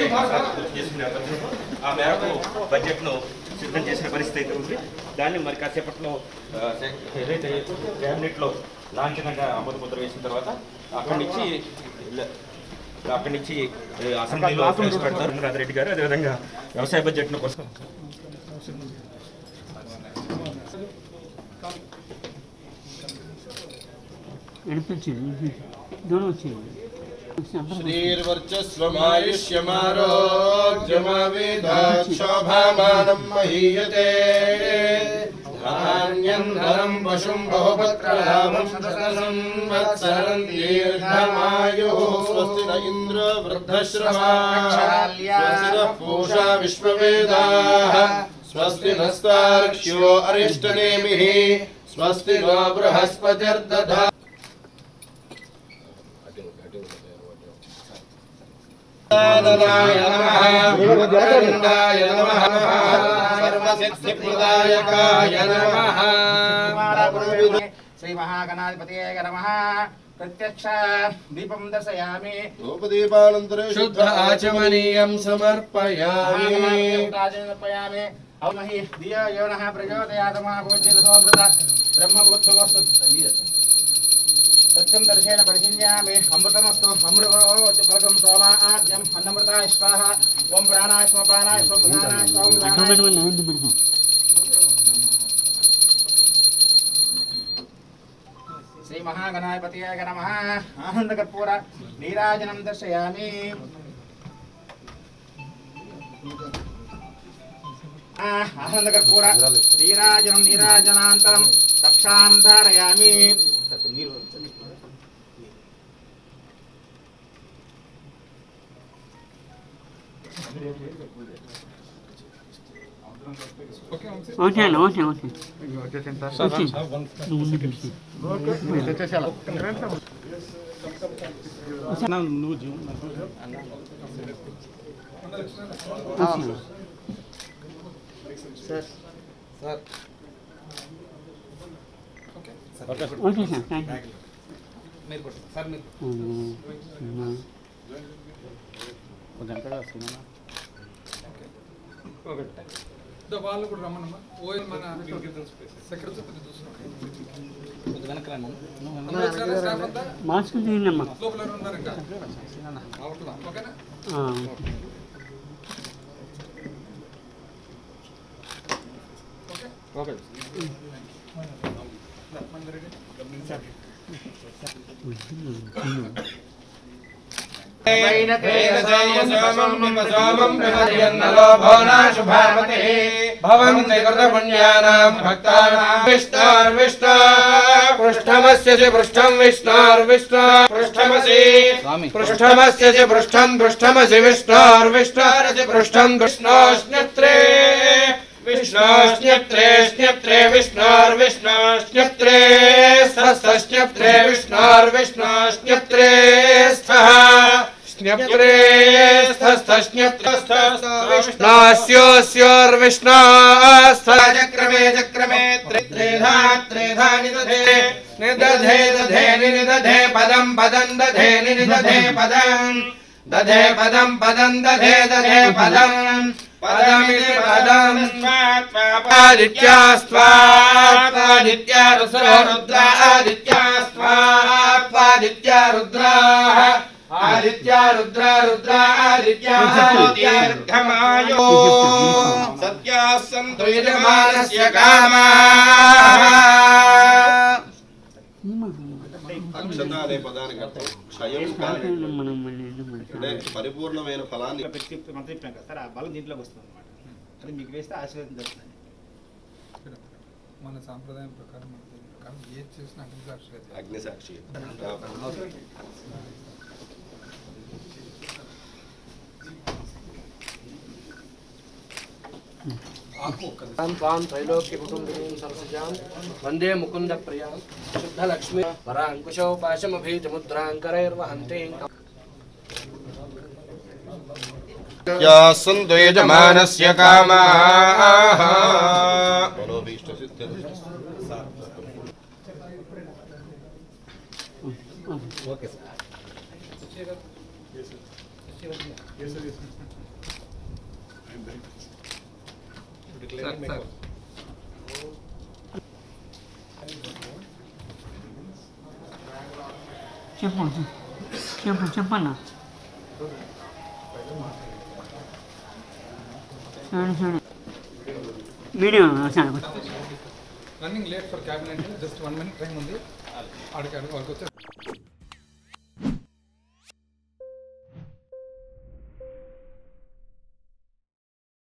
ఇప్పుడే గుర్తు చేసిన నేపథ్యంలో ఆ మేరకు బడ్జెట్ను సిద్ధం చేసిన పరిస్థితి అయితే ఉంది. దాన్ని మరి కాసేపట్లో ఏదైతే క్యాబినెట్లో లాంఛనంగా ఆమోద ముద్ర వేసిన తర్వాత అక్కడి నుంచి అసెంబ్లీలో ప్రవేశపెడతారు రాజిరెడ్డి గారు. అదేవిధంగా వ్యవసాయ బడ్జెట్ను కోసం శ్రీర్వర్చస్వమాయుష్యమారోగ్యమవిధక్షోభామానం మహీయతే ధాన్యం ధనం పశుం బహుపత్రలాభం సంవత్సరం దీర్ఘమాయుః స్వస్తి న ఇంద్ర వృద్ధశ్రవాः స్వస్తి నః పూషా విశ్వవేదాः స్వస్తి నస్తార్క్ష్యో అరిష్టనేమిః స్వస్తి నో బృహస్పతిర్దధాతు. శ్రీ మహాగణాధిపతయే నమః. ప్రత్యక్ష దీపం దర్శయామి. ధూపదీపానంతరం శుద్ధ ఆచమనీయం సమర్పయామి. అవమహి ధియో యో నః ప్రచోదయాత్ మా భోజ్యతోమృత బ్రహ్మభూత్వస్తు. సత్యం దర్శేన పరిశీల్యామి. అమృతమస్తు. అమృతం సోమాద్యం అన్నమృతాయ స్వాహ. ఓం ప్రాణాయ స్వపానాయ స్వముదానాయ స్వం. శ్రీ మహాగణాధిపతయే నమః. ఆనందకర్పూర నీరాజనం దర్శయామి. ఆనందకర్పూర నీరాజనం నీరాజనాంతరం రక్షాం ధారయామి. వాళ్ళు కూడా రమ్మన్నమ్మా. ఓఎల్ మన సెక్రటరీ మాస్క్ తీయండమ్మా. లోపల ఉన్నారు ఇంకా ఓకేనా. ఓకే భవంతి కృతపుణ్యానాం భక్తానాం విష్ణోర్విష్ణో పృష్ఠమస్య పృష్ఠం విష్ణోర్విష్ణో పృష్ఠమసి పృష్ఠమస్య పృష్ఠం పృష్ఠమసి విష్ణోర్విష్ణోరసి పృష్ఠం విష్ణోస్న్యత్రే విష్ణోస్న్యత్రే స్న్యత్రే విష్ణోర్విష్ణోస్న్యత్రే స్థస్థస్న్యత్రే విష్ణోర్విష్ణోస్న్యత్రే స్థః స్న్యత్రే స్థస్థస్న్యత్రోస్యోర్విష్ణోస్థక్రమే చక్రమే త్రేధా త్రేధా నిదధే నిదధే దధే నిదధే పదం పదం దధే నిదధే పదం దధే పదం పదం దధే దధే పదం పదమితి పదం ఆదిత్యాస్వాదిత్యా రుద్రా ఆదిత్యాస్వాదిత్యా రుద్రాః ఆదిత్యా రుద్ర రుద్ర ఆదిత్యార్ఘమాయో సత్యాः సంతు యజమానస్య కామాః. అక్షత అనే పదానికి అర్థం క్షయం కాని అంటే పరిపూర్ణమైన ఫలాన్ని మంత్రి సార్ ఆ బలం దీంట్లోకి వస్తుంది అనమాట. అది మీకు వేస్తే ఆశీర్వాదం దొరుకుతుంది. మన సాంప్రదాయం ప్రకారం ఏది చేసినా అగ్నిసాక్షి వందే ముకుంద ప్రియా శుద్ధ లక్ష్మి వరాంకుశో పాశమభీజముద్రాంకరైర్వహంతే సంతు యజమానస్య కామాః. Okay sir. చెప్పన్నా medium running late for cabinet just 1 minute time ఉంది ఆడికి వచ్చే